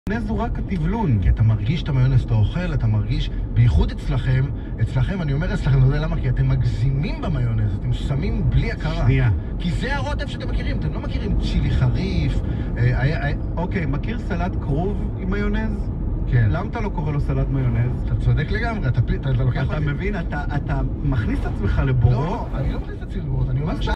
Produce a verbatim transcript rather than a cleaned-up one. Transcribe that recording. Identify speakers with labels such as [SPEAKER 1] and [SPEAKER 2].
[SPEAKER 1] מיונז הוא רק הטבלון.
[SPEAKER 2] כי אתה מרגיש את המיונז, אתה אוכל, אתה מרגיש, בייחוד אצלכם, אצלכם, אני אומר אצלכם, אתה יודע למה? כי אתם מגזימים במיונז, אתם שמים בלי הכרה.
[SPEAKER 1] שנייה.
[SPEAKER 2] כי זה הרוטב שאתם מכירים, אתם לא מכירים צ'ילי חריף. אה, אה, אה,
[SPEAKER 1] אוקיי, מכיר סלט כרוב עם מיונז?
[SPEAKER 2] כן.
[SPEAKER 1] למה אתה לא קורא לו סלט מיונז?
[SPEAKER 2] אתה צודק לגמרי, אתה, אתה, אתה לוקח...
[SPEAKER 1] אתה
[SPEAKER 2] אותי.
[SPEAKER 1] מבין, אתה, אתה מכניס את עצמך לבורות?
[SPEAKER 2] לא, אני לא מכניס את עצמי לבורות, אני אומר...